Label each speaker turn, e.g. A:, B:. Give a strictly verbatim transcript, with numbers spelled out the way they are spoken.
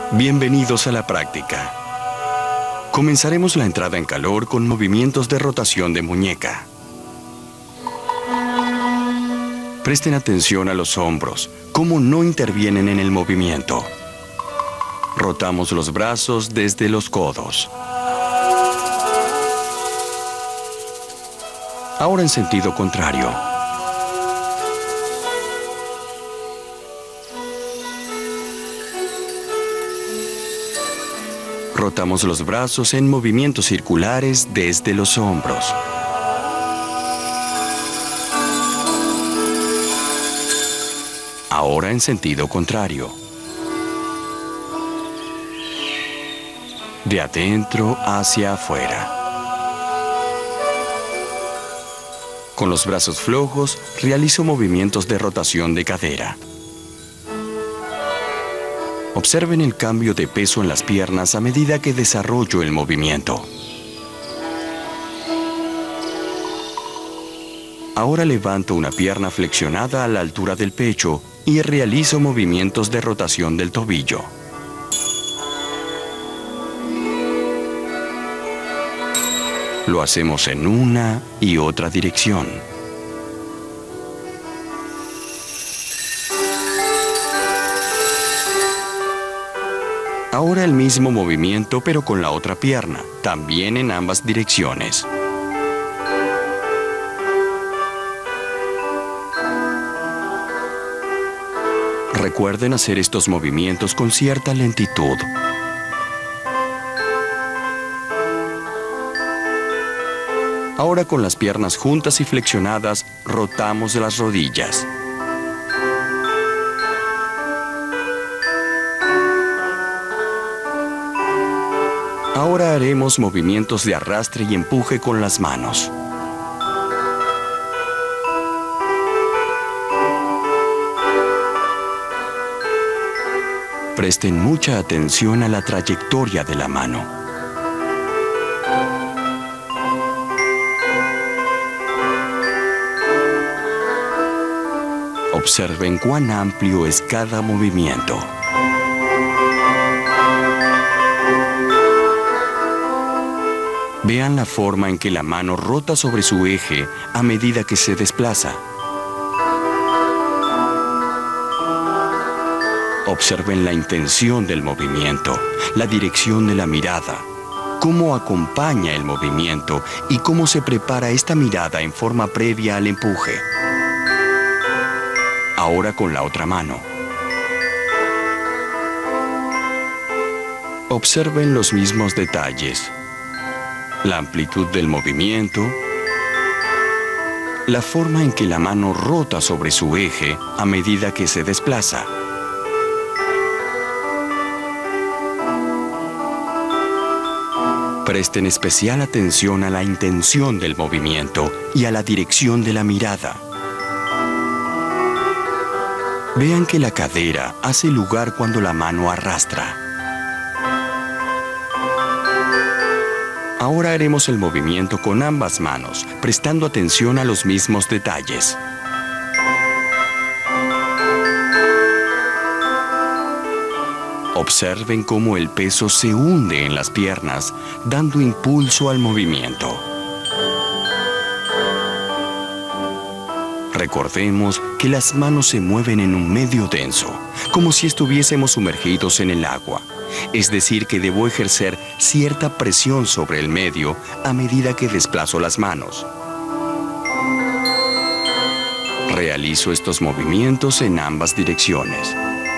A: Bienvenidos a la práctica. Comenzaremos la entrada en calor con movimientos de rotación de muñeca. Presten atención a los hombros, cómo no intervienen en el movimiento. Rotamos los brazos desde los codos. Ahora en sentido contrario. Rotamos los brazos en movimientos circulares desde los hombros. Ahora en sentido contrario. De adentro hacia afuera. Con los brazos flojos, realizo movimientos de rotación de cadera. Observen el cambio de peso en las piernas a medida que desarrollo el movimiento. Ahora levanto una pierna flexionada a la altura del pecho y realizo movimientos de rotación del tobillo. Lo hacemos en una y otra dirección. Ahora el mismo movimiento, pero con la otra pierna, también en ambas direcciones. Recuerden hacer estos movimientos con cierta lentitud. Ahora con las piernas juntas y flexionadas, rotamos las rodillas. Ahora haremos movimientos de arrastre y empuje con las manos. Presten mucha atención a la trayectoria de la mano. Observen cuán amplio es cada movimiento. Vean la forma en que la mano rota sobre su eje a medida que se desplaza. Observen la intención del movimiento, la dirección de la mirada, cómo acompaña el movimiento y cómo se prepara esta mirada en forma previa al empuje. Ahora con la otra mano. Observen los mismos detalles. La amplitud del movimiento, la forma en que la mano rota sobre su eje a medida que se desplaza. Presten especial atención a la intención del movimiento y a la dirección de la mirada. Vean que la cadera hace lugar cuando la mano arrastra. Ahora haremos el movimiento con ambas manos, prestando atención a los mismos detalles. Observen cómo el peso se hunde en las piernas, dando impulso al movimiento. Recordemos que las manos se mueven en un medio denso, como si estuviésemos sumergidos en el agua. Es decir, que debo ejercer cierta presión sobre el medio a medida que desplazo las manos. Realizo estos movimientos en ambas direcciones.